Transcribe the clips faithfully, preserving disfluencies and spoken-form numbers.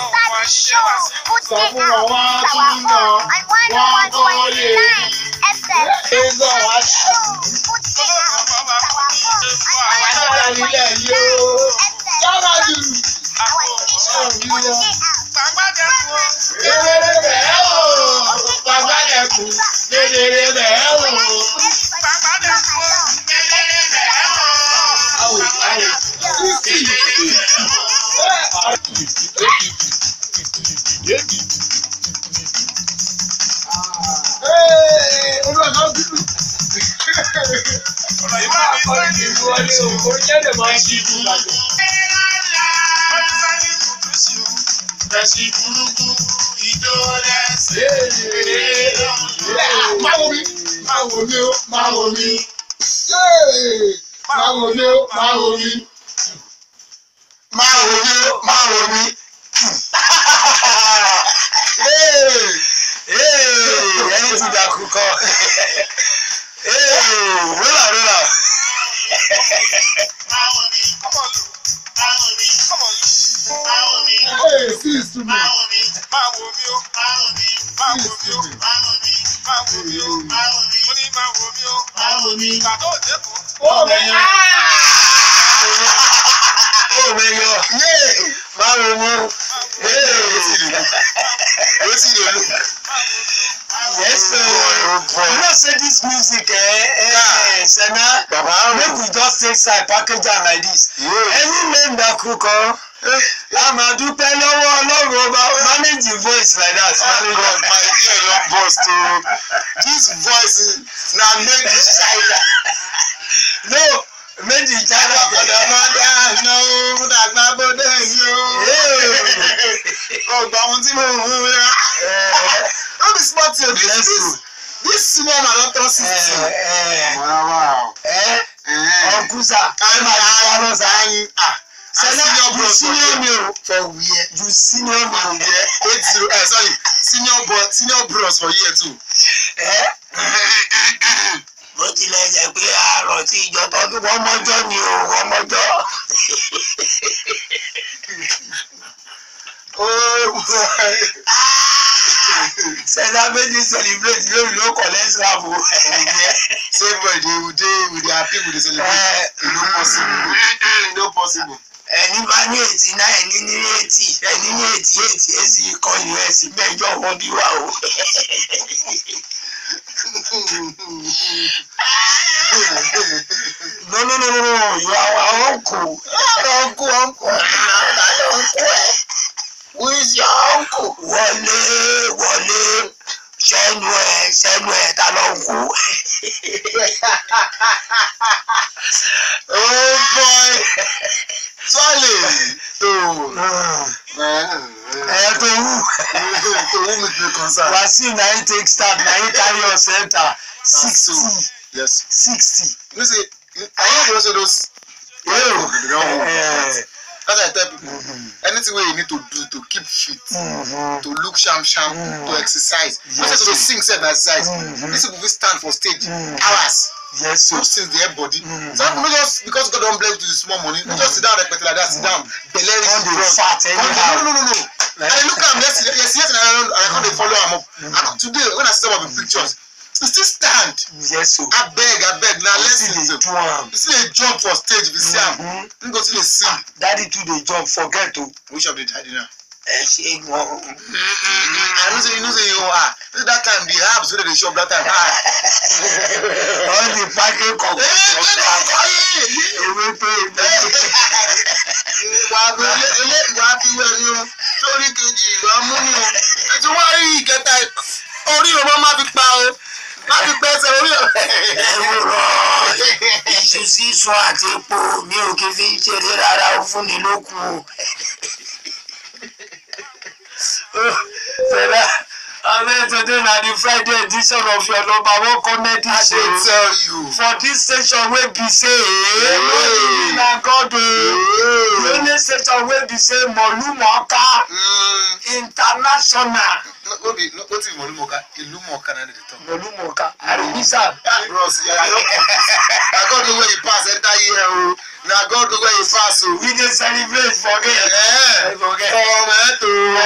Side package like this. Yeah. Any name that cook on, I'm a do pen manage the voice like that. Oh God, my ear don't burst to this voice now made in China. No, made in China. No, that my body oh, but one thing not be smart to this. This small adopter system. Wow, wow. Eh? Uncle sir, I'm a saying, ah, senior bro, senior me for where you senior me there. Eight zero, eh, sorry, senior bro, senior bros for year two. Eh? But ilẹ̀ jẹ́ pé àárọ̀ tí ìjọ tọ́jú wọ́n mọ́jọ́ ni o, wọ́n mọ́jọ́. Oh boy. Celebrate celebrate lórí ló collect slap o. Say boy, they would they would they happy with the celebrate. No possible. No possible. Ẹni bá ní eighty nine, ẹni ní eighty, ẹni ní eighty eight, èsì kan ìlú ẹ̀sìn mẹ́jọ wọn bí wà o. No, no, no, no, no, you are our uncle. Uncle, uncle. Uncle. Who is your uncle? Wọlé, wọlé. Ṣẹ́nu ẹ̀, ṣẹ́nu ẹ̀ ta ló ń kú. Oh boy. Solid. Oh. Eh, to who? To whom it may concern. Wasiu na him take start, na him carry your center. Sixty. Yes. Sixty. You see, I hear also those. Yeah. As I tell people, mm-hmm. anything where you need to do to keep fit, mm-hmm. to look sham sham, mm-hmm. to exercise. Yes. Not to sing, say exercise. Mm-hmm. These people will stand for stage mm-hmm. hours. Yes, sir. Since their body. Mm-hmm. So not just because God don't bless you with small money, mm-hmm. just sit down like that, sit down, belly is fat. No, no, no, no. And I look at him, yes, yes, yes, and I can't follow him up. And today, when I see some of the pictures, you still stand. Yes, sir. I beg, I beg. Now listen. You see a jump for stage, if you see him, you go to the sing. Daddy to the jump, forget to. Which of the daddy now? Eh, she ain't one. I know say you know say you are. That time the herbs where they shop that time. All the packing come. Sorry, kejì, I'm money. It's why you get that. Orí o máa fi pa o. Má fi pẹ́ ṣe orí o. Iṣu sísun àti epo mi ò kì í fi ṣeré rárá ó fún ni lókun. Fẹ́lá, abẹ́ today na the Friday edition of your number one comedy show. I dey tell you. For this station wey be say, no na God o. The only station wey be say Mọ̀lúmọ̀ọ́ká international. No be no wetin Mọ̀lúmọ̀ọ́ká Ìlúmọ̀ọ́ká na dey talk. Mọ̀lúmọ̀ọ́ká Arisa. Bros, yeah, I don confuse. Na God know where you pass enter here o. Na God know where you pass o. We dey celebrate forget. Yeah. Forget. Tomato.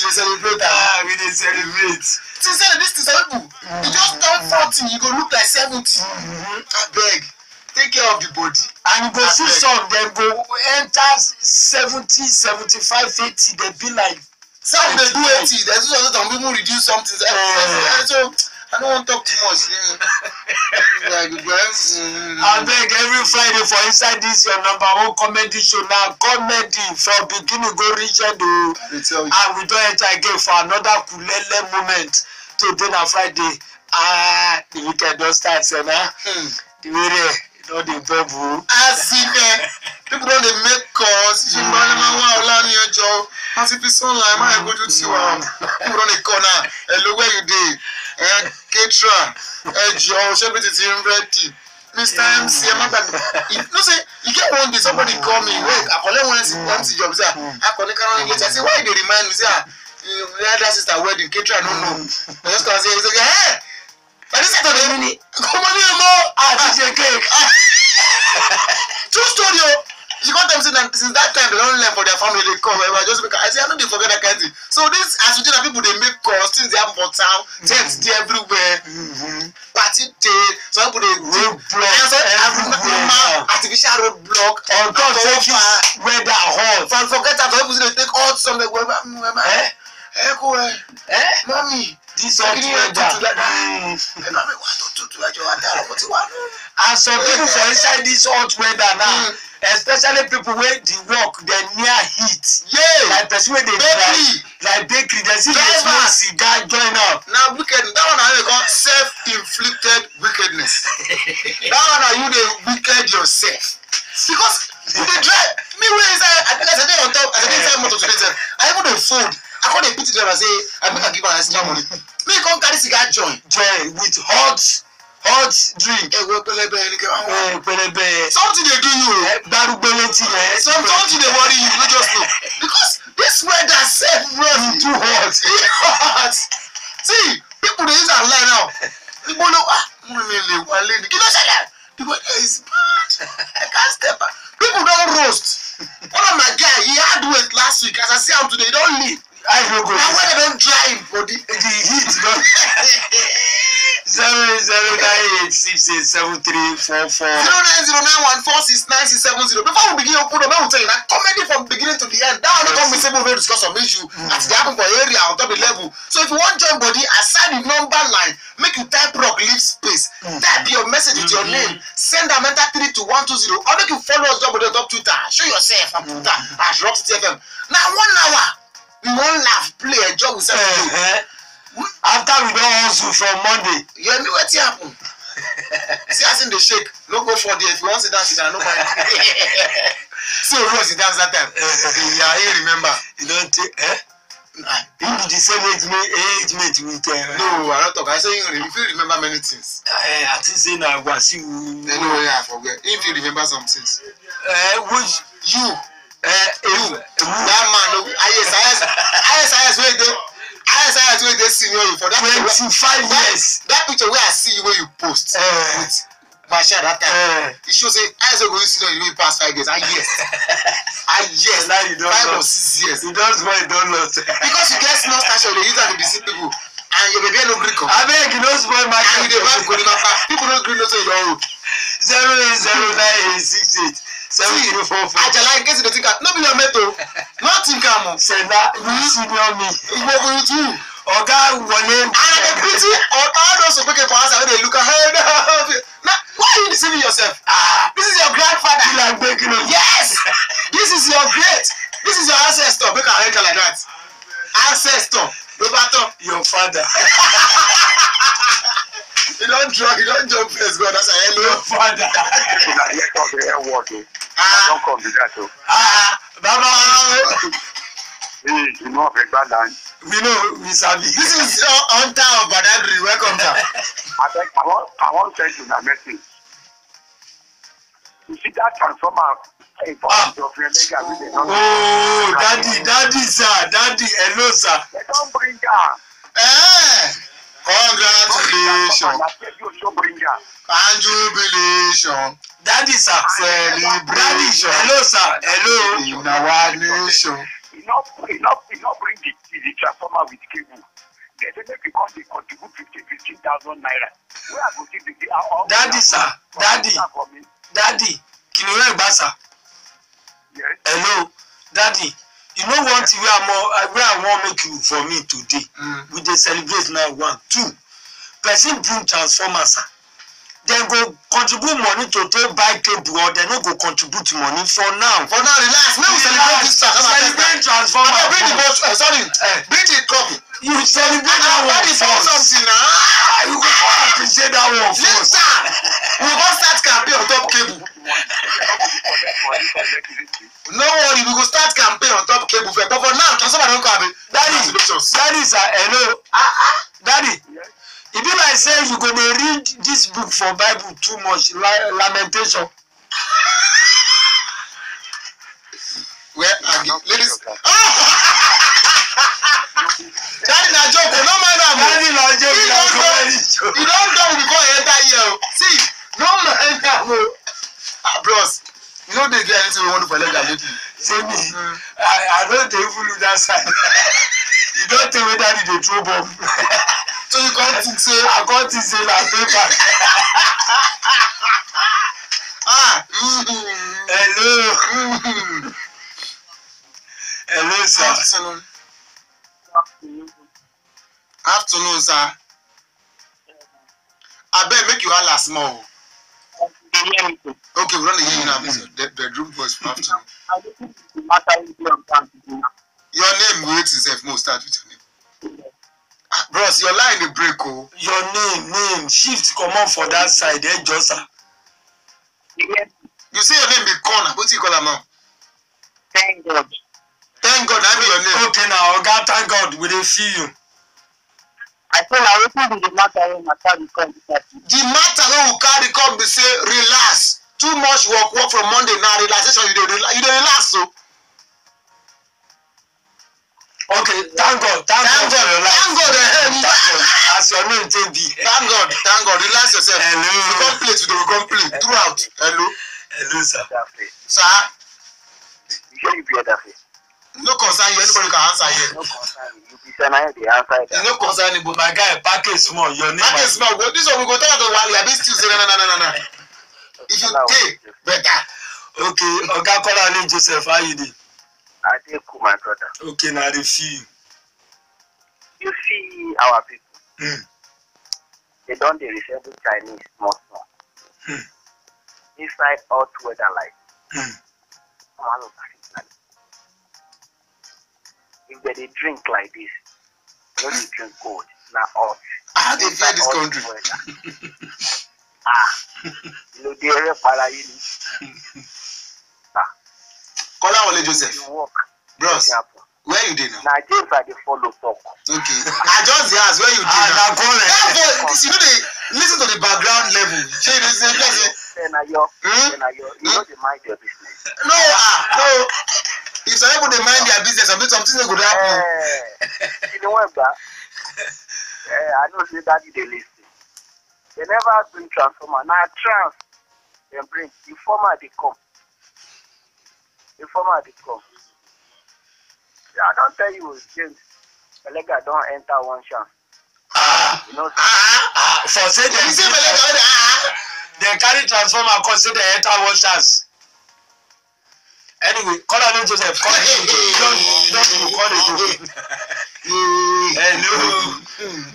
dey celebrate. Ah, we dey celebrate. Sincerely, this is people. You just turn forty, you go look like seventy. Abeg, take care of the body. And you go see some, dem go enter seventy, seventy-five, eighty, dem be like. Some dey do eighty, there's also some people reduce something. So I don't want to talk too much. I beg every Friday for inside this your number one comedy show now. Comedy from beginning go reach end o. And we don't enter again for another kulele moment. Today na Friday. Ah, the weekend don start, so na. The way they no dey bubble. As in eh, people don dey make calls. You know, wa Olani Ojo. As if it's online, my go to see one. People don dey call now. Hello, where you dey? Eh, Ketra, eh, Joe, everything ready. Mister M C, I'm not you know, say, you get one day, somebody call me, wait, I collect one M C job, say, I collect one later. I say, why they remind me, say, the other sister wedding, Ketra, no, no. I just can't say, he's like, hey, that is Saturday, come on here, more. Ah, D J Cake. True story, oh. She got them saying that since that time they don't learn for their family they come. I just because I say I know they forget that kind of thing. So this as you know people they make calls things they have for town, tents they everywhere. Mm-hmm. Party day, some people they roadblock, normal artificial roadblock. On top of this weather hot. And forget that some people they take hot some like whatever. Eh? Eh, go eh? Eh? Mommy. This hot weather. Mommy want to do like your water. What you want? And some people for inside this hot weather now. Especially people where the work they near heat. Yeah. Like person where they bakery. Like bakery, they see the small cigar join up. Now wicked. That one I call self-inflicted wickedness. That one are you the wicked yourself. Because you dey drive. Me where is I? I think I said on top. I said inside motor today. I even the food. I call the pity driver say I make I give her extra money. Me come carry cigar join. Join with hot. Hot drink. Eh, well, pelebe, eh, pelebe. Something they do you. Darubeleti, eh. Some something they worry you. You just know because this weather safe, bro. Too hot. It's hot. See, people they use our line now. People know ah, me le one lady. You know say the weather is bad. I can't step out. People don't roast. One of my guy, he had weight last week. As I see him today, he don't leave. I don't go. Now when they don't dry him for the the heat, don't. Zero zero nine eight six eight seven three four four. Zero nine zero nine one four six nine six seven zero. Before we begin, open up, I will tell you that comedy from beginning to the end. That will come with several very discuss some issue as they happen for area on top of the level. So if you want join body, aside the number line, make you type rock, leave space, type your message with your name, send a mental three to one two zero, or make you follow us up on the top Twitter. Show yourself on Twitter at Rock City F M. Now one hour, we won't laugh, play, enjoy with something. After we don't hustle from Monday, you know what happen. See us in the shake. No go for there. If you want to dance, you don't mind. See who was dance that time. Yeah, you remember. You don't take. Eh? Nah. You be the same age mate, age mate with. Uh, no, I don't talk. I say you if you remember many things. Uh, I think say na Wasiu. No, yeah, I forget. If you remember some things. Uh, which you? Uh, you. That man. No, I yes, I yes, I yes, I yes. Wait there. I say I wait they see you for that twenty-five years. That picture where I see you where you post uh, with Masha that time. Uh, it shows say I say go you see you past five years. I yes. I yes. Now you don't five lost. or six years. You don't know you don't lost. Because you get small station they use that to deceive people and your baby no gree come. I beg you don't spoil my and you dey buy Golimapa. People don't gree no say you don't old. Zero eight zero nine eight six eight. Seven zero four four. Ajala in case you think no be your mate o. No think am o. Say na you senior me. Igbo go too. Oga wole. And the pity all all those who pick for answer when they look ahead. Now why are you deceiving yourself? Ah, this is your grandfather. You like breaking up. Yes. This is your great. This is your ancestor. Make a head like that. Ancestor. Roberto. Your father. You don't draw. You don't jump first. God, that's a hello. Your father. Ah, don't come to that. Ah, Baba. Hey, you know, we know, we sabi. This is your hunter of Badagry. Welcome, sir. I think I want, I want to send you a message. You see that transformer? Ah. Oh, daddy, daddy, sir, daddy, hello, sir. They don't bring her. Eh, congratulations. And jubilation. Daddy, sir. Celebration. Hello, sir. Hello. In our nation. Enough, enough, enough bring the, the transformer with cable. They say maybe because they contribute fifteen, fifteen thousand naira. Where I go see the uh, Daddy, sir. Daddy. Daddy. Can you hear me, sir? Yes. Hello, Daddy. You know what we are more where I want make you for me today. Mm. We dey celebrate now one, two. Person bring transformer, sir. Then go contribute money to take buy cable or they no go contribute money for now. For now, relax. Now we celebrate this transformer. Celebrate transformer. Okay, bring the boat. Uh, sorry, uh, bring the cup. You celebrate that one first. Something now. Ah, you go appreciate that one first. Later, we go start campaign on top cable. No worry, we go start campaign on top cable first. But for now, transformer don't come. Daddy, Daddy, sir, hello. Ah, ah, Daddy. Yes. It be like say you go dey read this book for Bible too much, la lamentation. Where are you, ladies? Daddy na joke, no mind am. Daddy na joke, na comedy joke. You don done before you enter here. See, no mind am. Ah, bros, you no dey get anything we wan do for leg lately. Say me, mm. I I don dey even look that side. You don tell me Daddy dey throw bomb. So you can't think say I can't think say na paper. Ah, mm-hmm. Hello. Mm-hmm. Hello, sir. Afternoon. Afternoon, sir. I bet make you holla small. Okay, we're gonna hear you now. This is the bedroom voice for afternoon. Your name, wait yourself. No, start with your name. Bros, your line dey break, oh. Your name, name, shift come on for that side, eh, Josa. You say your name be corner. What do you call am now? Thank God. Thank God, that be your name. Okay, now, Oga, thank God, we dey see you. I say na wetin be the matter wey my carry come be that. The matter wey we carry come be say relax. Too much work, work from Monday now. Relaxation, you dey you dey relax, so. Okay, thank God, thank, thank God, God, God, thank God, thank God, as your name take be. Thank God, thank God, relax yourself. Hello. We come play today, we come play throughout. Hello. Hello, sir. Sir. You sure you be that way? No concern you, anybody can answer here. No concern you, be say na the answer. You no concern you, but my guy, package small, your name. Package small, but this one we go talk to Wally, I be still say no, no, no, no, no. If you take better. Okay, Oga Kola name Joseph, how you dey? I dey cool, my brother. Okay, now they feel. You see our people. Mm. They don't they resemble Chinese small small. Mm. Inside hot weather like. Mm. If they, they drink like this, they don't drink cold. Now hot. How they fear this country? Ah, you know they are para you. Kola Wole Joseph. You walk. Bros, where you dey now? Now James are the follow talk. Okay. I just ask where you dey now. Therefore, you know they listen to the background level. Say this is Then are your, then are your, you know they mind your business. No, ah, no. If some people they mind their business, something something could happen. Eh, you know what, but eh, I know say that they listen. They never bring transformer. Now trans, they bring the former they come. The former they come. Yeah, I don't tell you, James. Belega don't enter one chance. Ah, you know, ah, ah, for say them, you say Belega, ah, they carry transformer consider enter one chance. Anyway, call her name Joseph. Call her name. Don't, don't call it. Hello.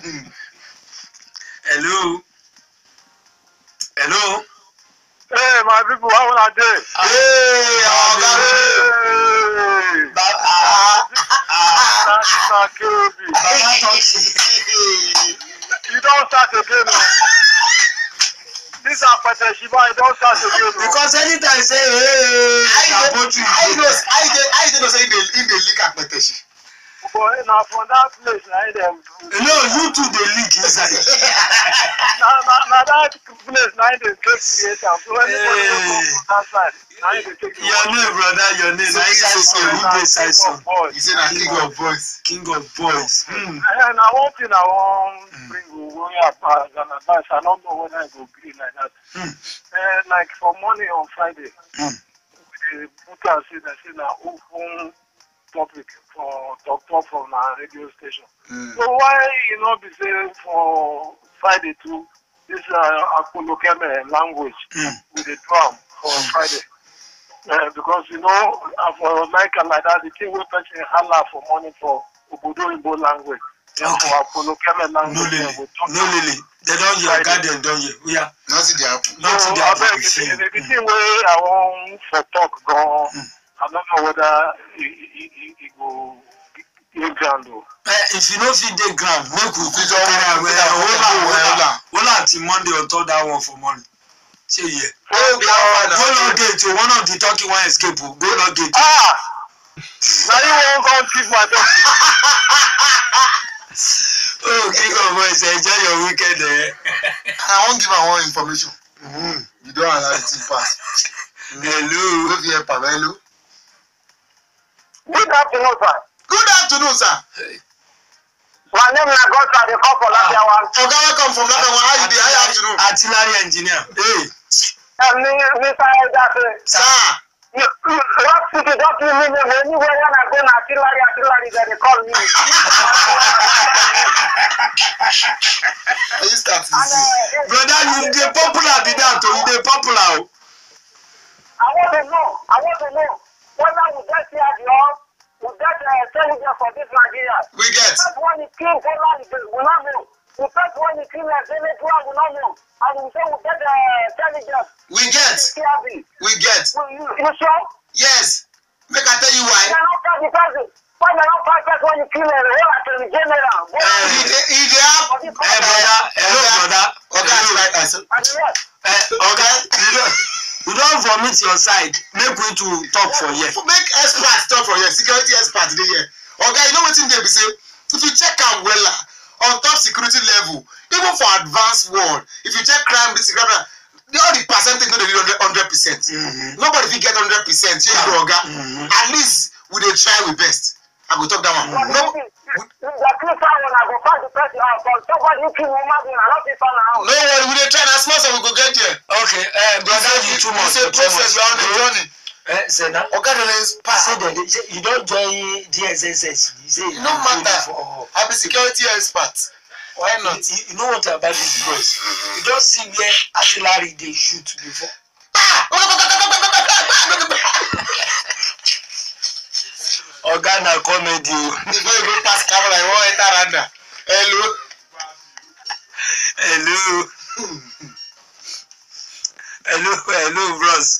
Hello. Hello. hey, my people, how are they? Hey, our God. Hey. Ah, ah, ah, you don't start again. This is a Shiba, you don't start again. Because anytime say, hey, I know, I know, I know, say in the in the leak at Peteshi. But now from that place, now them. No, you too the leak inside. Now, now that place, now they take creator. So anybody go from that side, now they take. Your name, brother, your name. So he's a son. Who dey side son? He said, "I'm king of boys." King of boys. Hmm. And I want to I want bring away apart and advice. I don't know whether I go green like that. Hmm. And like for money on Friday, Hmm. we put us in and say now open topic for talk talk from our radio station. Mm. So why you know be say for Friday too this uh, Apollo language Mm. with the drum for Friday? Uh, because you know uh, for America like that the thing we person holla for money for Obodo Igbo language. Yeah, Okay. for Apollo language. No, uh, Lily. we talk No, Lily. They don't hear. Garden don't hear. Yeah. Nothing dey happen. Nothing so, they I have beg, to the, see. the, the thing where I want for talk gone, Mm. I don't know whether it, it, it, it go get ground though. Uh, if you know fit dey ground, make we fit Fit carry don- am. fit don- Hold fit am, don- hold hold am. am. Hold am till Monday or talk that one for morning. Say yeah. Oh, be how far Go now? log gate. oh, One of the talking one escape. oh, Go log gate. Ah! Now you won't come keep my dog. Oh, king of boys, enjoy your weekend. Eh? I wan give am one information. Mm. You don allow the thing pass. Hello. No fit help am. Hello. Good afternoon, sir. Good afternoon, sir. My name is Agosta. They call for Latvia one. Oga, welcome from London. How you dey? How you afternoon? Artillery engineer. Hey. And me, Mister Eldate. Sir. You, you, what city don't you mean anywhere when I go to artillery, artillery, they call me. Are you start And, this? uh, Brother, you dey popular be that oh, you dey popular oh. I want to know, I want to know whether we get here the all, we get uh, intelligence for this Nigeria. We get. The first one is King Bola, we not know. The first one is King Venezuela, we not know. And we say we get uh, intelligence. We get. C R B. We get. You, you sure? Yes. Make I tell you why. They are not fight the person. Why they are not fight person when you kill a whole attorney general? He dey he dey have. Eh, brother, hello, brother. Oga, I like I said. And yes, Eh, Oga, you don't, you don't vomit your side. Make we to talk for here. Make experts talk for here. Security experts dey here. Oga, you know wetin dey be say? If you check am wella on top security level, even for advanced world, if you check crime, this crime, the all the percentage no dey reach hundred percent. Nobody fit get hundred percent. Shey you know, Oga. Mhm. At least we dey try we best. I go talk that one. but No, maybe the kill someone, I go find the person out. But somebody who kill woman being, I don't see someone out. no worry, we dey try na small so we go get there. Okay, eh, brother, you too much. It's a you too process. much. We are on the journey. Eh, say na. Oga dey let Say pass. that they say you don't join D S S S. You say you No don't do it matter. for. I be security expert. Why You, not? you, you know what about these boys? You don't see where artillery they shoot before. Oga na comedy. Before you go pass camera, you wan enter randa. Hello. Hello. Hello, hello, bros.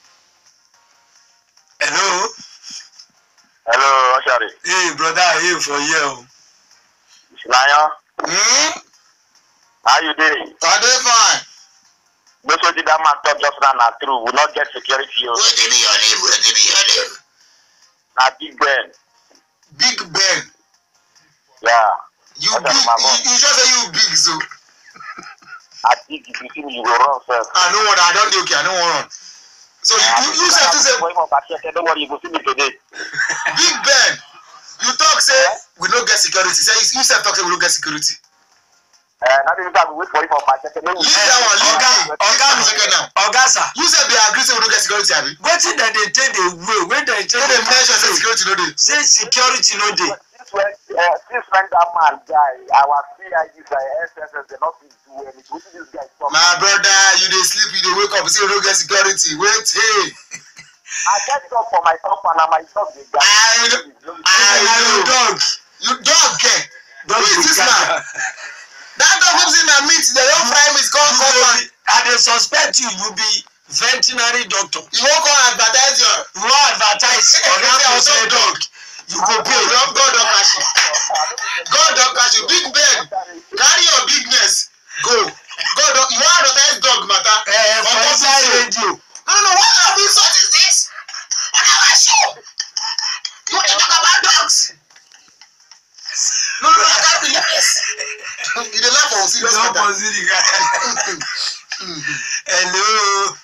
Hello. Hello, Oshari. Hey, brother, I here for you. Lion, Hmm? how you doing? I dey fine. Those who did that man talk just now are true. We not get security. Wetin be your name? Wetin be your name? Na Big Ben. Big Ben. Yeah. You That's big. my You, boss. you just say you big so. I think if you see me, you go wrong, sir. I know what I don't do. Okay, I don't want run. So you you, you say to say Don't worry, you go see me today. Big Ben. You talk say we no get security. Say you, you say talk say we no get security. Uh, that is that we wait for you for my second. Leave that one. Leave Oga, that one. Oga, Leave second now. Oga, sir. You say they agree say we no get security, abi? Wetin dem dey take dey way? When dem take Say they dey measure say security no dey. say security no dey. Since when, uh, since when that man died, our C I Ds, uh, S S S, they not do anything. What did this guy talk? My brother, you dey sleep, you dey wake up, say you no get security. Wait, hey. I get it up for my company and my dog. They got I I Na your know. dog. You dog get. Dog Who is dey this gather. man? That dog wey say na meat, they don fry meat come You come go back. be- I dey suspect you you be veterinary doctor. You wan come advertise your. You wan advertise on Say how I to sell don dog. dog. You go pay. God God don catch you. God don catch you. Big Ben, carry your bigness go. God don you wan advertise dog matter. Eh, On for top inside video. radio. No no no, what kind of insult is this? On our show. You wan talk about dogs? No no no, I can't believe this. You dey laugh for serious Don't matter. pursue the guy. Hello.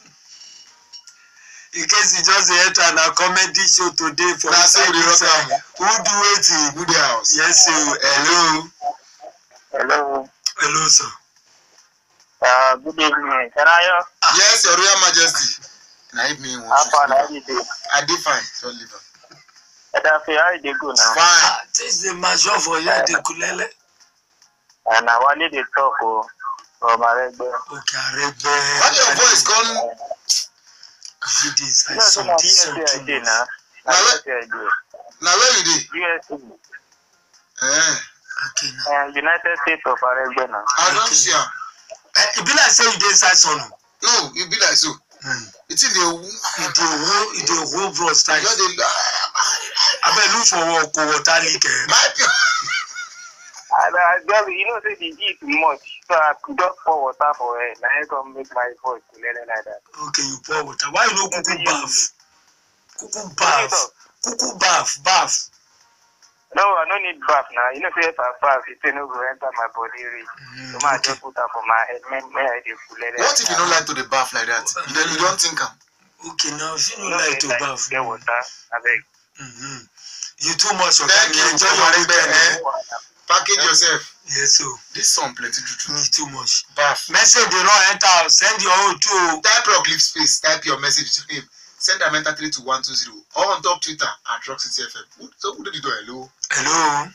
In case you just enter na comedy show today for Na so we dey rock am. who do wetin? Good house. Yes sir. Hello. Hello. Hello sir. Uh, good evening. Can I hear? Yes, your royal majesty. Na if me wan How far choose. are you doing? I dey fine. So leave am. I Gaddafi, how they go now? Fine. This is the major for you, the Kulele. And I wanted to talk oh, from Aregbe. Okay, Aregbe. Why your voice gone? See this, I No, saw so this now on U S A too did much. now. Now Now what- U S A did. Now where you dey? U S A. Eh. Okay, now. Uh, United States of Aregbe now. I don't see am. Eh, it be like say you dey inside sun. No, you be like so. Hmm. It's in the It dey whole, it dey whole bro style. just the Abeg look for work, water leak. eh. my people. And I just, you know, say the heat much. So I could just pour water for it. Now I can make my voice to let it like that. Okay, you pour water. Why you no kuku bath? Kuku What bath. is up? Kuku bath, bath. No, I don't need bath now. You know, say if I bath, it no go enter my body. Reach. Mm, So I okay. just put that for my head. May, may I dey full let it. What if you don't like to the bath like that? Then you don't think am. Okay, now if you You no know, like to say bath, get water. I beg. mm-hmm. You too much. Okay, Thank you, enjoy Mama your Aregbe, weekend. eh? Package yourself. Yes, so This song plenty true true. you too much. Bath. Message dey run enter. Send your own too. Type your clip space. Type your message to him. Send a mentor three to one two zero. Or on top Twitter at Rock City F M. Who- So who did you do? Hello. Hello.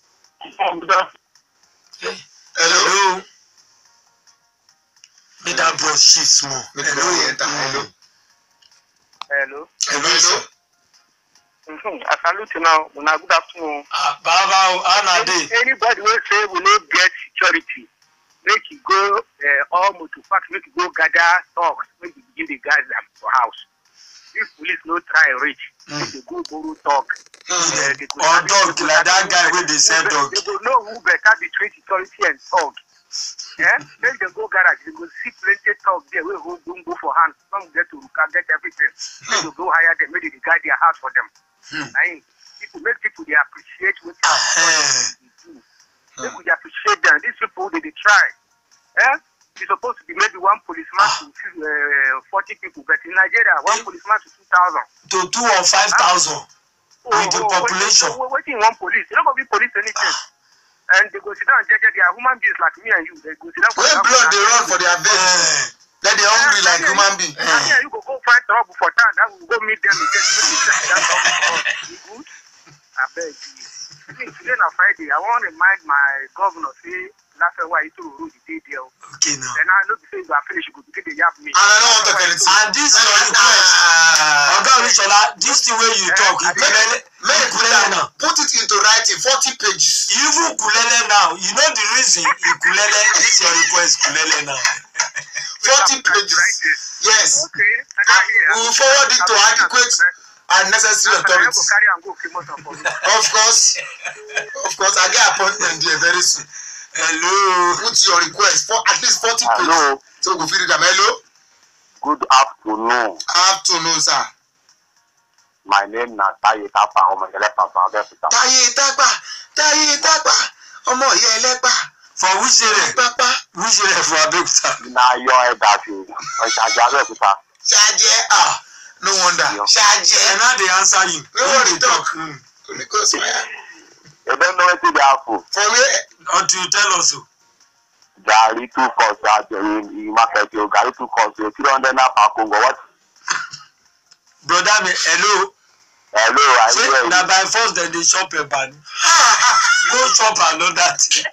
Hey. Hello. Hello. Make that bro shift small. Make the Hello. boy enter. Mm. Hello. Hello. Hello. Hello. Mm-hmm. I salute you now. Una good afternoon. Ah, Baba, how na dey? Anybody will say we no get security. Make you go uh, all motor park, make you go gather dogs, make you begin the guys them for house. If police no try reach, Mm. make you go borrow dog. Mm. Uh, they go Or sabi- dog they go like sabi that who guy be- wey dey sell who be- dog. They go know who better between security and dog. Yeah? Make them go garage, they go see plenty dog there, wey hold go for hand. Some get to Ruka, get everything. They go go hire them, make they guide their house for them. Hmm. I mean, people make people they appreciate what Ah, they do. People they appreciate them. These people they, they try. Eh? It's supposed to be maybe one policeman Ah. to uh, forty people, but in Nigeria, one Eh? policeman to two thousand. To two or five thousand. With the population. Waiting one police. You're not gonna be police anything. And they go sit down and judge. They are human beings like me and you. They go sit down. When blood they run for their veins. Eh, Let they hungry like human being. And here you go go find trouble for town. That will go meet them again. Make you check that trouble for us. You good? I beg you. See, today na Friday. I want to remind my governor say last year why he told Rudy the day there. okay now. Then I know the say you are finished. You go get the yab me. And I don't want to talk anything. And this is your request. Ah. Oga Orishola, this thing wey you talk, Ikulele, Make Ikulele now. put it into writing, forty pages. Even Ikulele now, you know the reason Ikulele, this is your request, Ikulele now. forty pages. Yes. Okay. I Ah, got here. we will forward it to adequate and necessary I go authorities. carry and go kill most of them. Of course. Of course, I get appointment there very soon. Hello. Put your request for at least forty pages. Hello. So we go feed them. Hello. Good afternoon. Afternoon, sir. My name is Taye Tapa. I'm a Papa. Táyé Tápà, Táyé Tápà, ọmọ ìyá ẹlẹ́pà, For which area? pápá, Which area for Abeokuta? Na your head that you. I just Papa. ṣáájẹ́, ah, no wonder, And ṣáájẹ́, now they answer you. No When worry, they talk. Mm. Holy Ghost fire. You don't know what they are for. For where? Until you tell us so. Gary two cost at the market. You Gary two cost. You three hundred na per Congo. What? Brother me, hello. Hello, I Say hear na you. by force dem dey chop eba. Go chop another thing.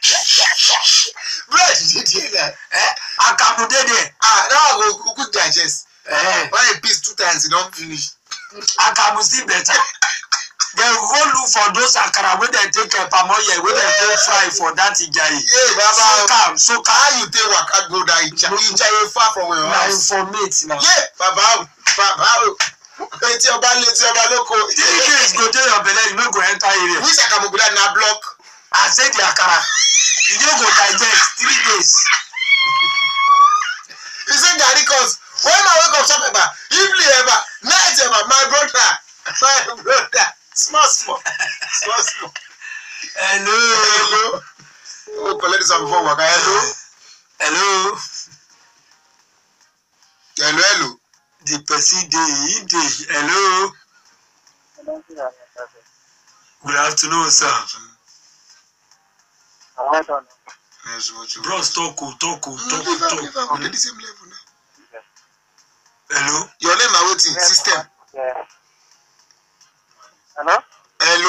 Bread dey there na. Eh? Akamu dey there. Ah, that one go quick digest. Eh. When a piece two times, e don finish. Akamu still better. Dem go look for those akara wey dem take epamoye wey dem take fry for that Ijayi. Yeah, Baba. Soak am, soak am. How you take waka go that Ija? Ija you far from your Na house. informate na. Yeah, Baba, Baba. Etí ọba lé etí ọba lóko. Three days go dey your belle, you no go enter area. Which Akamuguda na block? I say the akara, you no go digest three days. You say Gary cause when I wake up chop eba, evening eba, night eba, my brother, my brother, small small, small small. Hello. Hello. Oh, collect this one before waka. Hello. Hello. Hello, hello. The person dey, he dey. Hello. Good afternoon, sir. Yes, what you Bros, talk, oh, talk, oh, talk, Give oh, am, give am, talk. we dey the same level now. Hello. Your name na wetin? System. Hello? Hello.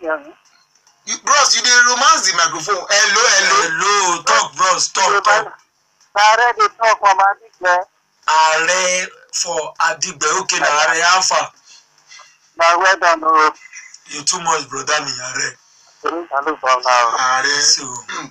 hear? You, bros, you dey romance the microphone. Hello, hello. Hello, talk, bros, talk, talk. Ààrẹ dey talk for Adigbe. Ààrẹ for Adigbe, okay, na Ààrẹ Alpha. Na well done, o. You too much, brother, me, Ààrẹ. Hello, from now. Ààrẹ. So,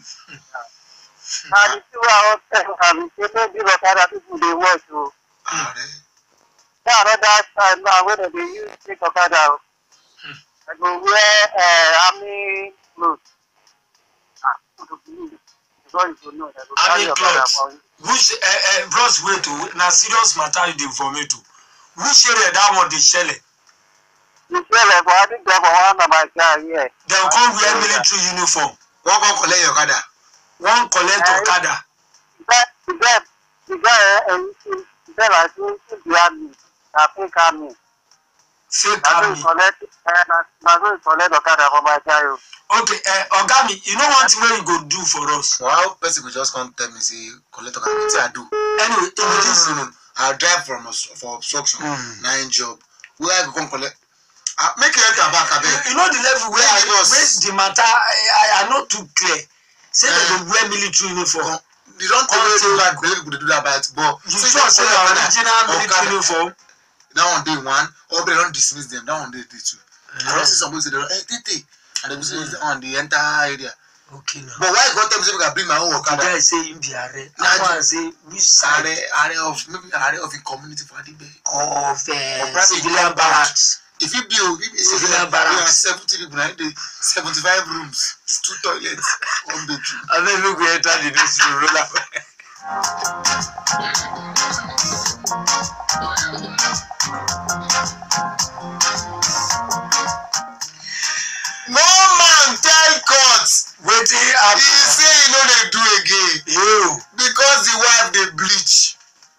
Na the two hours and the people give other people dey watch, o. Ààrẹ. That another time now wey dem dey use take okada, I go wear uh, army clothes. Ah, I don't believe it. Because you go know that. army clothes. Which, uh, uh, bros, wait, oh, na serious matter you dey for me too. Which area that one dey shele? You feel like I think that one of my guy here. Dem come wear military uniform. One come collect your Okada. One collect Uh, Okada. That the guy, the guy, and the guy like him, the army, na fake army. Fake Na army. so he collect, uh, na so he collect okada for my guy. Okay, uh, Oga mi, you know one thing wey you go do for us? One person go just come tell me say collect Okada. Wetin I do? Anyway, No, in no, this, no, no, no. I drive from us for obstruction. Mm. Nine job. Where I go come collect? Uh, make you enter back, abeg. you know the level where I, Give us. where the matter I, I, I not too clear. Say Eh. they dey wear military uniform. You don't tell me do that. Believe people dey do that, but but You sure say na original military uniform? That one day one, or they don't dismiss them. That one day day two. I don't see somebody say, "Hey, Tete," and they will say that one the entire area. Okay now. But why you go tell me say we can bring my own The Okada? guy say him be Ààrẹ. Nah, I want say which side Area, area of maybe area of a community for Adigbe. of Or uh, private civilian compound. barracks. If you build, if you Civilian we barracks. are seventy people, now the seventy-five rooms, two toilets, one bedroom. And then look we enter the next room. Roll up. No man tell court. Wetin He happen? say he no dey do again You. because the wife dey bleach.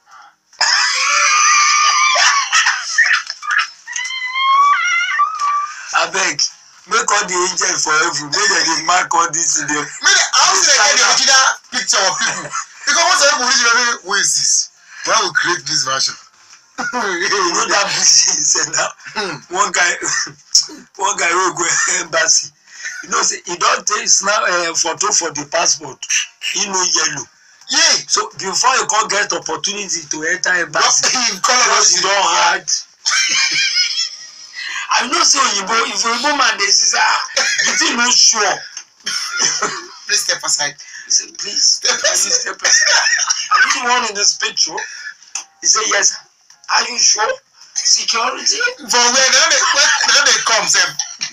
Abeg, make all the angels for heaven, make dem dey mark all this in them. Make the house dey get the original picture of people because once people reach the who is this? Why we create this version? You know that business said now. One guy, one guy wey go embassy. You know say he don take snap uh, photo for the passport. He no yellow. Yeah. So before you come get opportunity to enter embassy, Him color because you don don hard. I know say oyinbo if oyinbo man dey see say ah the thing no sure. Please step aside. He say please Step please aside. step aside. Are you the one in this picture? He say yes. Are you sure? Security? For where they no dey they no dey come sef.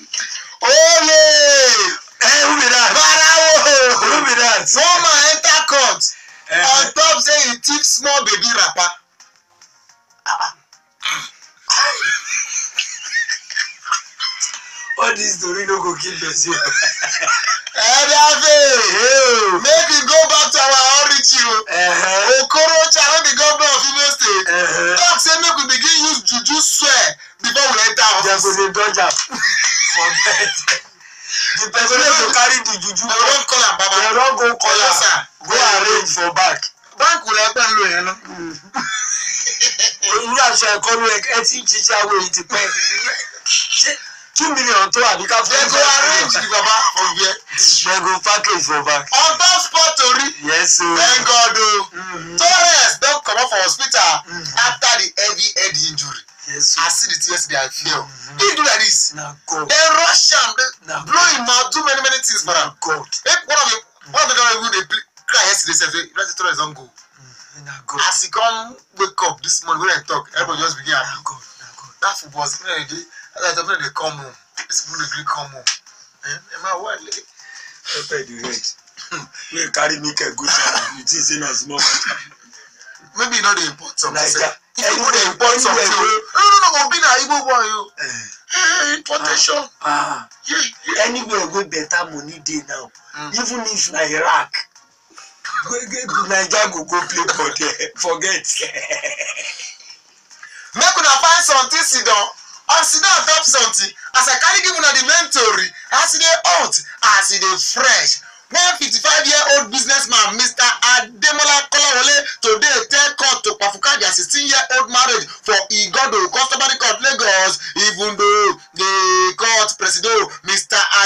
Ole! Eh, who be that? Barawo! Who be that? One man enter court Eh, on top say he thief small baby wrapper. all this story no go kill person. Edafe! Make we go back to our origin o. Uh-huh. Okorocha wey be governor of Imo State Uh-huh. talk say make we begin use juju swear before we enter Dem go office. dey dodge am for bed. The person wey go carry the juju Dem don call am baba. dem don go call Hello, am sir. go arrange for back. Báńkì rẹ̀ pẹ́ ń lò yẹn náà. Irú aṣọ ẹ̀kọ́ ló ẹ ti ń ṣiṣẹ́ àwọn èyí ti pẹ́. Ṣé two million tó àbí ká fún Dem go arrange the baba for where. Dem go package for back. On top spot tori. Yes o. Thank God o. Mm-hmm. Torres don comot for hospital Mhm. after the heavy head injury. Yes o. I see the thing yesterday I feel. He do like this. Na God. Dem rush am, Na dem blow him mouth, do many many things for Na am. God. Make one of the one of the guys who dey play cry yesterday sef say United Torres don go. Na God. As he come wake up this morning when I talk, everybody just begin Na happy. God. Na God. That football is when they as I when they come home. This people dey gree come home. Eh, am I well? Pepper the red. Wey carry me ke go shop. You think say na small matter. Maybe you know they import something. Naija. If you go dey Anywhere- import something, anywhere no no no, Obi na Igbo boy o. Eh, Eh, importation. ah, Yeah, yeah. anywhere wey better money dey now, Mm. even if na Iraq, wey get Naija go go play for there, forget. Make una find something sit down or sit down on top something as I carry give una the main tori as e dey hot as e dey fresh. One fifty-five year old businessman Mister Ademola Kolawole today tell court to kpafuka their sixteen year old marriage for Igodo customary court Lagos even though the court presido Mister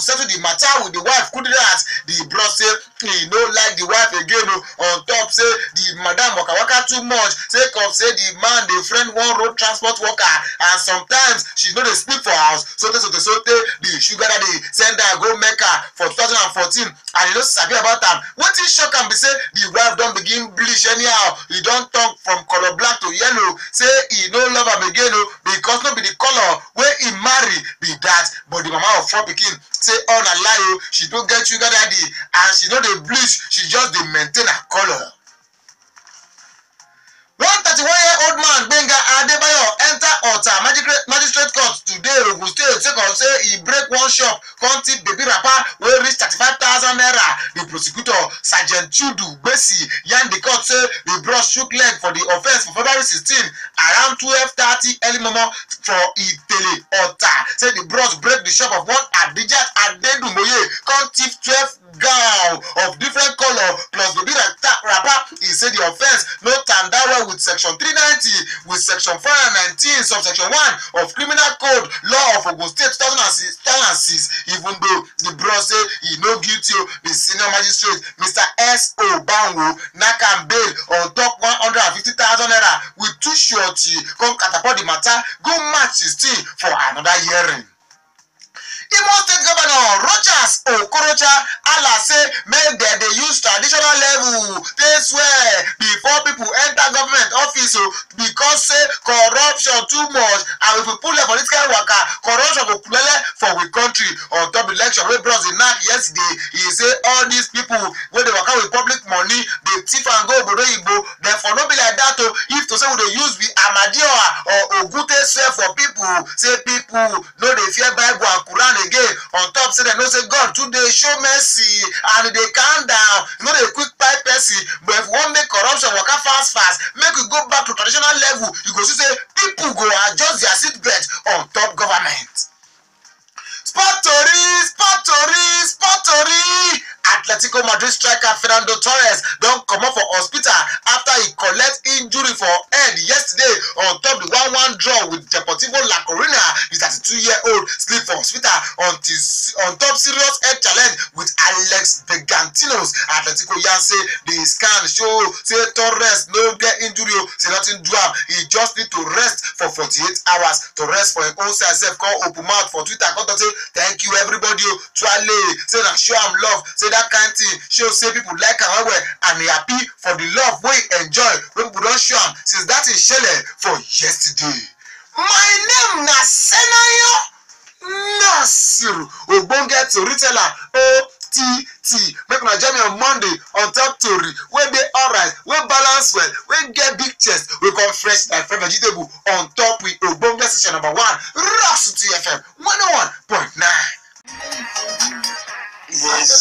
settle the matter with the wife Kudirat. The bros say he no like the wife again. On top say the madam waka waka too much. Say of say the man dey friend one road transport worker, and sometimes she no dey sleep for house. So so so the sugar daddy send her go Mecca for two thousand fourteen, and you no sabi about am. Wetin shock am be say the wife don begin bleach anyhow. He don turn from color black to yellow. Say he no love am again o, because no be the color wey he marry be that. But the mama of four pikin say all na lie o, she no get sugar daddy and she no dey bleach, she just dey maintain her color. one thirty-one year old man Gbenga Adebayo enter Ota magistrate magistrate court today Ogun State sake of say he break one shop come tip baby wrapper wey reach thirty-five thousand naira. The prosecutor Sergeant Chudu Gbesi yarn the court say the bros shook leg for the offence for February sixteenth around twelve thirty early momo for Itele Ota. Say the bros break the shop of one Adijat Adedumoye come tip twelve gown of different color plus baby wrapper. He said the offence no tanda well with section three ninety with section four nineteen subsection one of criminal code law of Ogun State two thousand six. Even though the bro say he no guilty, the senior magistrate Mister S O Banwo knock am bail on top one hundred fifty thousand naira with two shorty come catapult the matter go March sixteen for another hearing. Imo State Governor Rochas Okorocha Allah say make dem dey use traditional level dey swear before people enter government office o, because say corruption too much, and if we pull them for this kind of waka, corruption go kulele for we country. On top election wey bros dey knack yesterday, he say all these people wey dey waka with public money dey thief and go obodo Igbo, dem for no be like that o. If to say we dey use the Amadioha or Ogute swear for people, say people no dey fear Bible and Quran again. On top say dem know say God today show mercy and they calm down, no dey quick pipe person. But if we wan make corruption waka fast fast, make we go back to traditional level, you go see say people go adjust their seat belt on top government. Sport tori, sport tori, sport tori. Atletico Madrid striker Fernando Torres don comot for hospital after he collect injury for head yesterday on top the one one draw with Deportivo La Coruña. The thirty-two year old sleep for hospital until on top serious head challenge with Alex Begantinos. Atletico yarn say the scan show say Torres no get injury, say nothing do am, he just need to rest for forty-eight hours. To rest for him own side sef come open mouth for Twitter come talk say thank you everybody o, Twale say na show am love, say that kind thing show say people like am well well and he happy for the love wey he enjoy when people don show am since that is shele for yesterday. My name na Senayo Nasiru ogbonge storyteller O T T. Make una join me on Monday on top tori wey dey alright, wey balance well, wey get big chest, wey come fresh like fresh vegetable on top with ogbonge station number one Rock City F M one oh one point nine. Yes,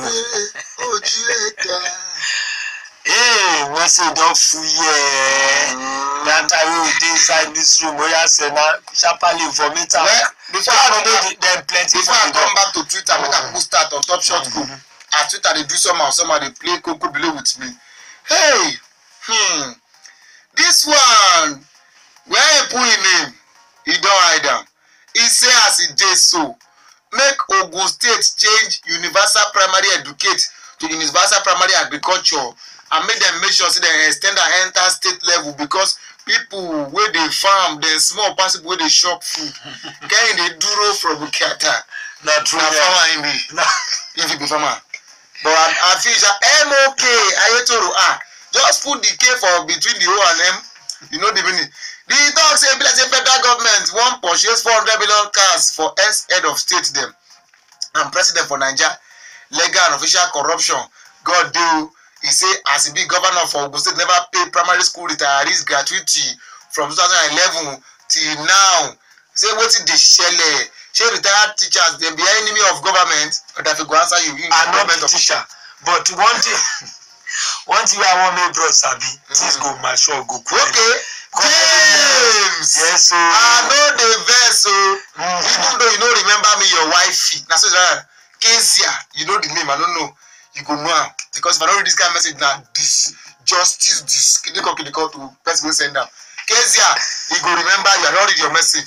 hey, Mercy don't fool yeah. That time we dey inside this room, we are saying that sharply informator. Before I know them plenty. Before I come back to Twitter, make a post start on top short group. At Twitter they do somehow, somehow they play Coco below with me. Hey, hmm, this one, where he put him name, he don't hide them. He say as he did so. Make Ogun State change universal primary educate to universal primary agriculture and make them make sure say they extend and enter state level, because people where they farm, they small possible where they shop food. Can they duro from Bukata? Not true. Na farmer in me. If you be farmer. But I, I feel M O K. I told you ah, just put the K for between the O and M. You know the meaning. The talk say be like say federal government wan purchase four hundred billion cars for ex-head of state them and president for Nigeria. Legal and official corruption. God do. He say as he be governor for Ogun State never pay primary school retirees gratuity from two thousand eleven till now. Say wetin dey shele? Say retired teachers dem be enemy of government? Or that we go answer you. You I'm not a teacher, but one thing, one thing I want me bro sabi, things go mature go quick. Okay. James, yes, sir. I know the verse, so mm-hmm. Even though you don't remember me, your wifey. Now, so Kezia, you know the name, I don't know. You go know because if I don't read this kind of message now, this justice, this they call to person will send them. Kezia, you go remember you. I don't read your message.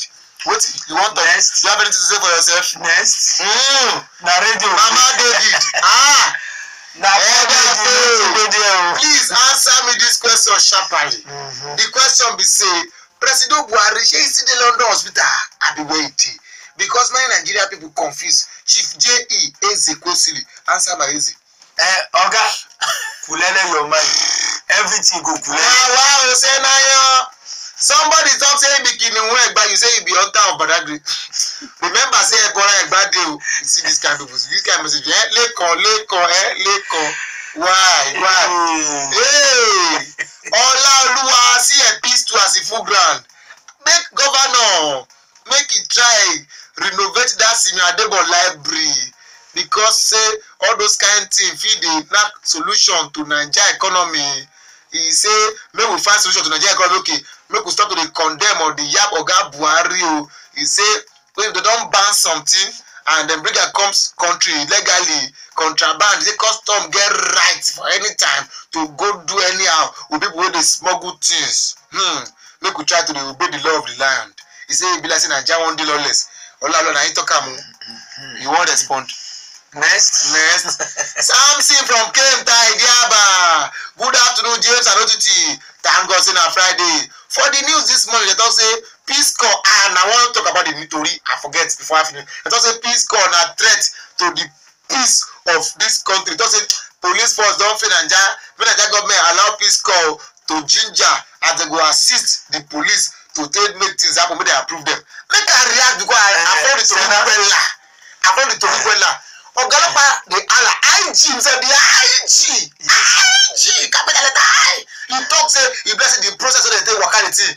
What you want to? Next. You have anything to say for yourself? Next. Mm. Na radio. Mama David. Ah. Na radio. Please answer me this question sharply. Mm-hmm. The question be say, President Buhari, she is in the London hospital. I be waiting because many Nigerian people confused. Chief J E Ezekwesili, answer my easy. Eh, Oga, kulele your mind. Everything go kulele. Wow, wow, say na yo. Somebody talk say bikini Egba, you say you be hunter of Badagry. Remember say Ebora Egba dey. You see this kind of this kind of message. Eh, lekon, lekon, eh, lekon. Why? Why? Hey, Olaoluwa see a peace to as a full ground. Make governor make it try renovate that Simi Adebo library because say all those kind things fit dey knack solution to Nigeria economy. He say make we find solution to Nigeria economy. Okay, make we stop to dey condemn or the yab Oga Buhari o. He say if they don ban something and then bring am come country legally contraband, say custom get right for any time to go do anyhow with people wey dey smuggle things. Hmm. Make we try to dey obey the law of the land. He say e be like say Nigeria wan dey lawless. Olalo na him talk am o. You wan respond? Next. Next. Samson from Kemta Idiaba. Good afternoon, James and O T T. Thank God say na Friday. For the news this morning, they talk say Peace Corps, and I want to talk about the Nitori. I forget before I finish. They talk say Peace Corps na threat to the peace of this country. They talk say police force don fail Nigeria. When Nigeria government allow Peace Corps to ginger as they go assist the police to take make things happen, make they approve them. Make I react because I I found it to be well. I found it to be well. Ogalopa the Allah I G himself the I G I G capital letter I. He talk say he bless the process so they take wakality.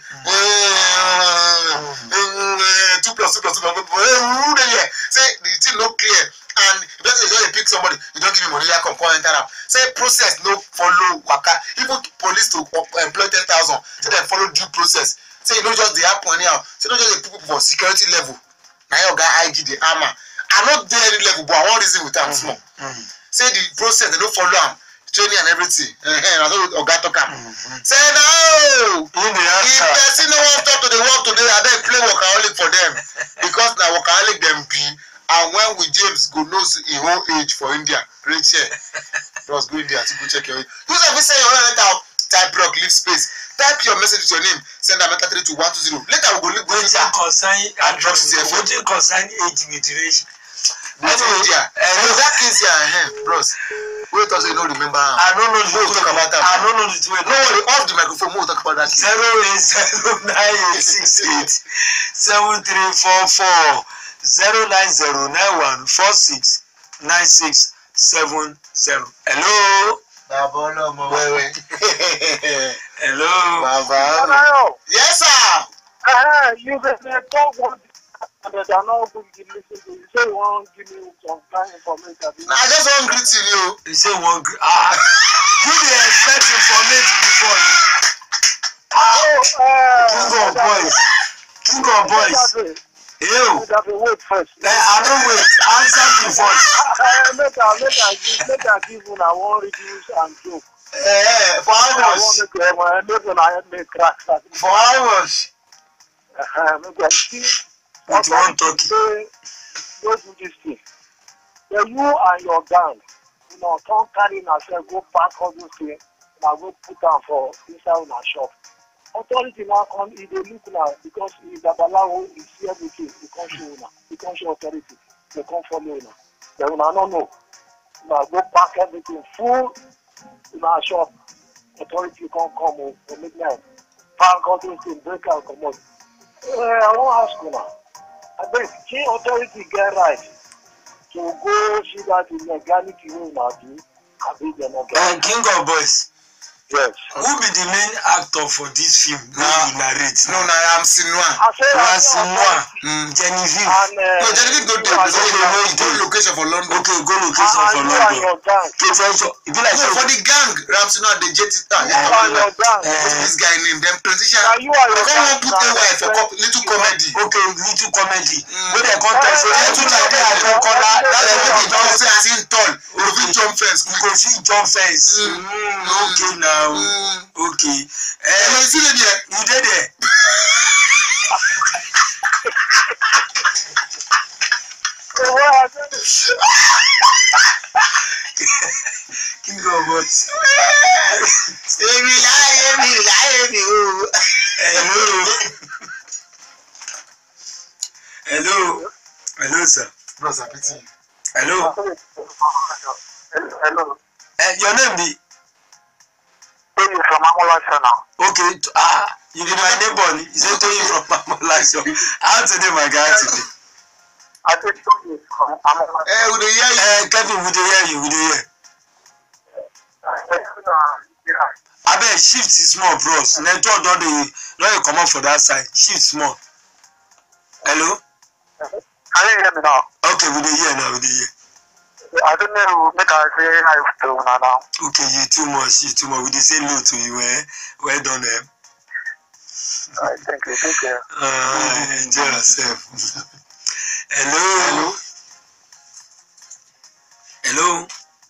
Two plus two plus two plus two. Say the thing no clear and bless you just pick somebody you don't give him money like component enter am. Say process no follow waka. Even police to employ ten thousand. Say they follow due process. Say you no just the happen anyhow. Say no just the people for security level. Now your guy I G the armor. I not there any level, but I want reason with them small. Mm-hmm. Say the process, they don't follow them, training and everything. And I thought Oga talk am. Say no. If person no want talk to the work today, I then play workaholic for them because now workaholic them be. And when we James go knows his whole age for India, great share. Just go India to go check your age. You have say your own letter, type block, leave space. Type your message with your name. Send a letter three to one two zero. Later we go leave. Wetin concern and drop C F. Wetin concern age mutilation. Anyway, yeah. Uh, that case, yeah, bros. Wait until you don't remember. I don't know the we'll talk about that. I don't know the way. No worry, off the microphone. We'll talk about that. Zero eight zero nine eight six eight seven three four four zero nine zero nine one four six nine six seven zero. Hello. Baba Olomo wewe. Hello. Baba. Yes, sir. Uh, you can talk one. But I know who you listen to. You say you want to give me some kind of information. I just want greeting you. You say one greet. Ah, you dey expect information before. Oh, uh, King of boys. King of boys. You. Wait first. I don't wait. Answer me first. Make I make I give make I give you now one reviews and joke. Eh, for how much? I want make I make crack. For how much? Uh, make I see. What you want talking? Go do this thing. Then you and your gang, you know, don't carry yourself, go pack all those things, and go put them for inside in a shop. Authority now come, if they look now, because if the Babalawo is see everything, they can't show now. They can't show authority. They can't follow now. They will not know. Now go pack everything full in our shop. Authority can't come or midnight. Pack all those things, break out, come on. Uh, I won't ask you now. I beg, can authority get right to go see that in legality way now do? I beg them not get. King of boys. Yes. Who be the main actor for this film? No, you narrate. No, no, I'm Sinwa. I say I'm Sinwa. Mm. Genevieve. And uh, no, Genevieve go there. So you know, go location for London. Okay, go location and for you London. and your gang. Okay, for so, it be like No, so. for the gang, Ramsey now the J T star. You and your gang. What's this guy name? Them transition. Now you and your Come gang. on, put a wife for co- little comedy. Okay, little comedy. Mm. Where they contact so Yeah, little two like like that, I don't call that. That's That's why what they they don't do. say as in tall. You fit jump fence You quick. go see jump fence. Mm. Mm, okay now. Mm. Okay. Eh, Uh, you see there? you did it. King of boys. Èmi láyé mi láyé mi o. Hello. Hello. Hello, sir. Bros, I pity you. Hello. Hello. Uh, your name be? Hey, you from Amolasho now. Okay. Ah, you be my neighbor. You say to you from Amolasho. How today, my guy, today? I said to you from Amolasho. Eh, we dey hear you. Uh, Kevin, we dey hear you. We dey hear. Abeg, shift small, bros. Network don dey don dey comot for that side. Shift small. Hello. Can you hear me now? Okay, we dey hear now. We dey hear. I don't know, make I say hi to you now. Okay, you too much. You too much. We dey say hello to you. Eh? Well done, eh? Alright, thank you, thank you. Uh, enjoy yourself. Hello. Hello.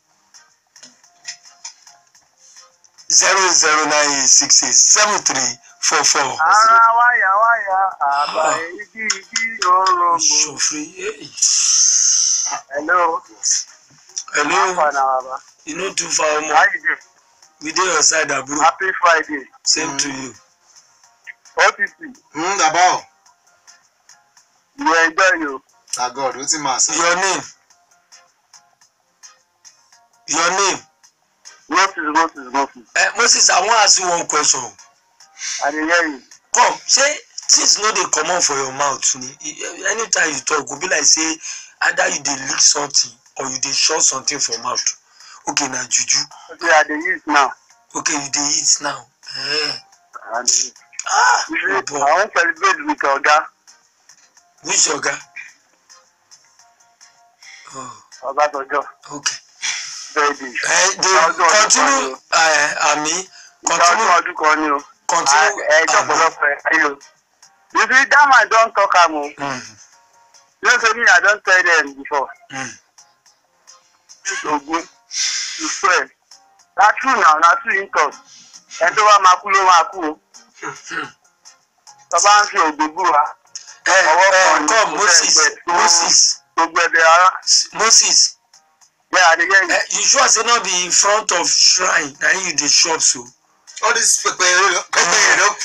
Zero zero nine eight six eight seven three four four. Ah, waya waya, aba igi igi oro. So free. Hey. Hello. Hello. You know too far more. How you doing? We dey your side, bro. Happy Friday. Same Mm. to you. What is it? Hmm, Dabao. You enjoy you. Na God, wetin man say? Your name. Your name. Moses, Moses, Moses. Uh, Moses, I wan ask you one question. I dey hear you. Come, say things no dey comot for your mouth. Ni. Anytime you talk, go be like say either you dey lick something or you dey shove something for mouth. Okay, na juju. Okay, I dey use now. Okay, you dey eat now. Eh. I dey use. Ah, You oh see, boy. I wan celebrate with Oga. Which oga? Oh, Oga Tojo. okay. Baby. Eh, dey continue. Uh, Ami, Continue. continue. Ọdún kan ni o. Continue. Ẹ jọ pọ̀lọpọ̀ ẹ̀ ayé o. You see, that man don talk am o. Mm, You know say me, I don tell them before. mm. Ogun, you swear. Na true now, na true in talk. Ẹ tó bá máa kú ló máa kú o. Tọ́ba ń fi ògbó búra. Eh, eh, come, Moses, Moses, Gbogbo ẹ̀bẹ̀ ara. Moses. Yeah, I dey hear you. Uh, you sure say no be in front of shrine na you dey shop so. All this pepper, pepper, you know.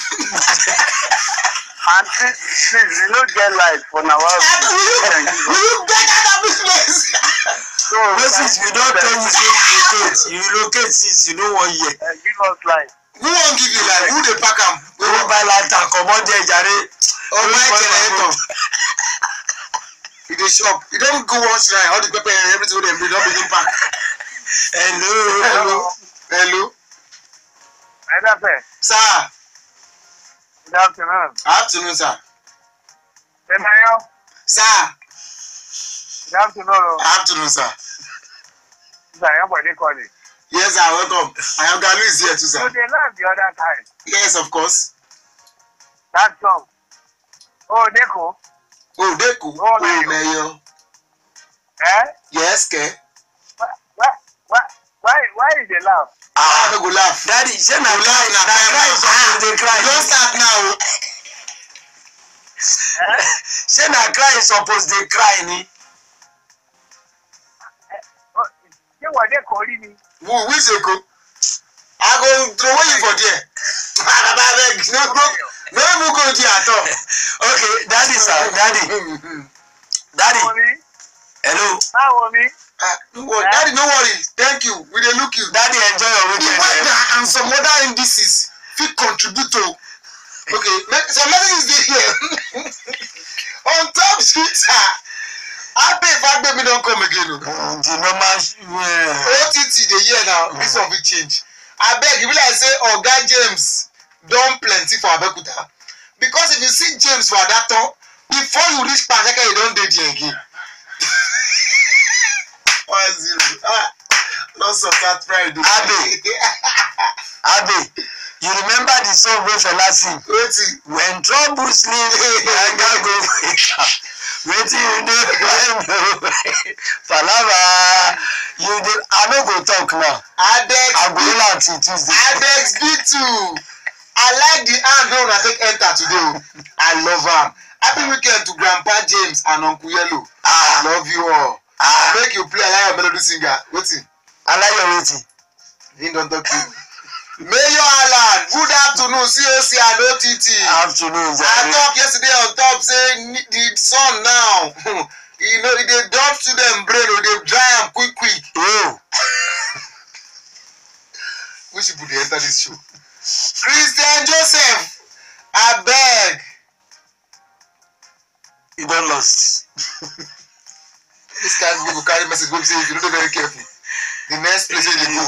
And please, please, you no get light for na wa. Will you get out of this place? So, Moses, we don tell you say you relocate. You relocate since you no wan hear. Uh, give us light. Who won't give you life? Who they pack am? We wan buy lantern comot there jare. Oh my generator. You dey shop. You don't go one shrine. All the pepper and everything wey dem bring don begin pack. Hello. Hello. Hello. Ẹ̀dàfẹ́, Sir. good afternoon. Afternoon, sir. Ṣèmáyọ́, Sir. good afternoon o. Afternoon, sir. Ṣàyẹ̀ Bọ̀dé kọ́ni. Yes, sir. Welcome. I am Galu is here too, So sir. they learn the other time. Yes, of course. That song. Oh, Neko. Oh, Deku. Oh, Oh, Mayo. Mayo. Eh? Yes, ke. Why, why, why, why, why is they laugh? Ah, no go laugh. Daddy, say na You cry laugh na na time cry now. suppose dey cry. Don't start now. Eh? Say na cry suppose dey cry ni. Oh, ṣé Bọ̀dé kò rí ni? Who which Eko? I go throw you for there. Baba beg, no go, no even go there at all. Okay, daddy sir, daddy, daddy. Báwo ni? Hello, Báwo ni? Ah, no worry. Daddy, no worry. Thank you. We dey look you. daddy enjoy your The weekend. weather Eh? and some other indices fit contribute to. Okay, me- some messages dey here. On top Twitter, Abe Fagbemi don come again o. Mm, the normal. Uh, O T T dey here now. This one fit change. Abeg, e be like say Oga James don plenty for Abeokuta. Because if you see James for Adato, before you reach Panṣẹ́kẹ́, you don dey there again. One zero. Ah, lots of that Friday. Abe. Abe, you remember the song wey Fela sing? Wetin? When trouble sleep, anger go wake up. Wetin you dey find no palava? You dey. I no go talk now. Adex, I go hold am till Tuesday. Adex B two. I like the hand wey una take enter today o. I love am. Happy weekend to Grandpa James and Uncle Yellow. Ah. Love you all. Ah. Make you play Alayo Melody Singer. Waiting. Alayo waiting. He don't talk to you. Mayor Alan, good afternoon. C O C and O T T. Afternoon. I talked yesterday on top saying the sun now. You know, they dump to them brain or they dry them quick quick. Oh. We should put the enter this show. Christian Joseph, I beg. You don't lost. This kind of people carry message when say if you don't be very careful. The next place where they go.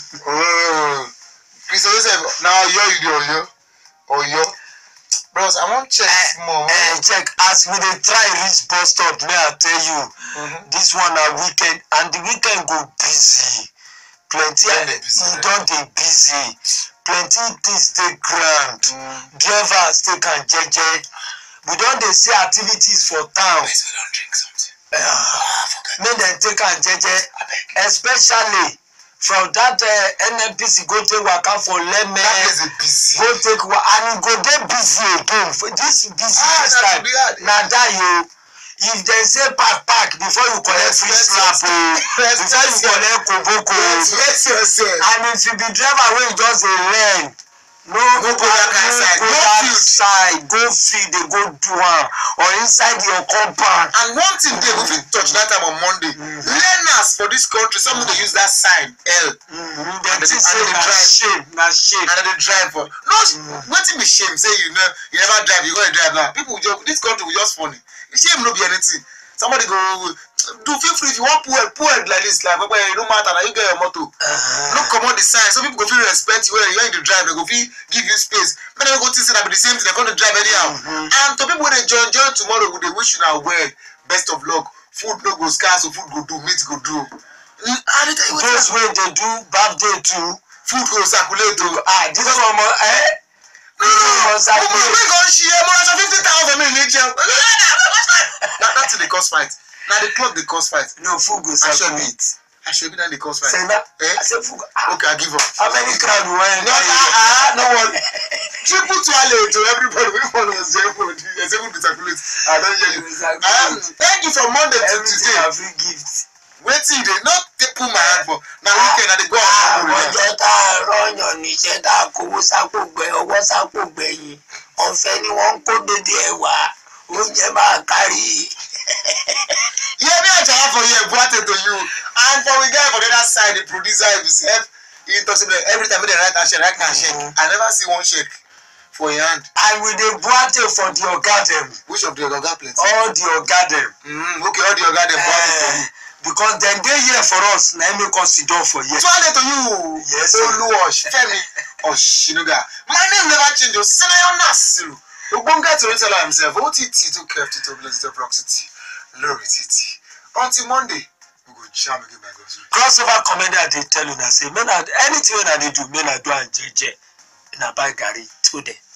Oh. Christian Joseph, now you're you do Oyo. Oyo. Bros, I want check uh, more. Uh, check as we dey try reach bus stop. May I tell you, mm-hmm. This one a weekend and the weekend go busy. Plenty, you don't dey busy. Plenty things dey grand. Mm. Drivers take and jeje. We don't dey see activities for town. Wait, we don't drink something. Uh, oh, make them take and jeje, especially. From that uh, N N P C go take waka for Leme, go take wa and go dey busy again. For this busy ah, this time, na that you, if they say pack pack before you collect free slap o, before you collect koboko, and if you be driver wey you just dey learn, no go that side, go field dey go do am or inside your compound. And one thing dey we fit touch that time on Monday. Mm-hmm. Learners for this country, some dey use that sign L. Mm-hmm. They think say na shame, na shame. And they drive for no. Mm-hmm. Wetin be shame? Say you know you never drive, you go dey drive now. People just this country will just funny. Shame no be anything. Somebody go do feel free if you want poor poor like this like but it no matter now you get your motor. Uh-huh. No come on the sign. Some people go feel respect you when you in the drive. They go feel give you space. But they go think that be the same thing. They're going to drive anyhow. Mm-hmm. And to people when they join join tomorrow, they wish you now well. Best of luck. Food no go scarce, so food go do, meat go do. And those way they do birthday too, food go circulate too. Ah, this one more eh? No, no, no. We go share more than fifty thousand in nature. That that's the cost fight. Now the club the cost fight. No food go circulate. I should be done the cost fight. Say that. Eh? I say food. Okay, I give up. How many crowd you want? No, ah, no one. Triple toilet to everybody. Everybody was there for it. Yes, able to circulate. I don't hear you. Um, thank you from Monday to today. Free gift. Waiting, they not they put my hand for. Now weekend and they go out. Ọjọ́ tá a rọ́yàn níṣẹ́ tá a kówó sápò gbẹ ọwọ́ sápò gbẹ̀yìn ọ̀fẹ́ ni wọ́n ń kó dédé ẹ̀wà oúnjẹ máa kárí. Yeah, me I try for you, brought it to you. And for we guy for the other side, the producer himself, he talks about every time they write and shake, write and shake. I never see one shake for your hand. And with the boate for the organ. Which of the organ plates? All the organ. Mm, okay, all the organ boate for you. Because then they here for us, now make us sit down for you. So I to you. Yes. Oluwash, Femi, Oshinuga. My name never changed. Senayo Nasiru. Ubonga to tell himself. O T T to kept it to bless the Rock City. Glory T T. Until Monday, we go jam again by God's will. Crossover commander, they tell you that say, men, anything when I do, men I do and J J. And I buy Gary today.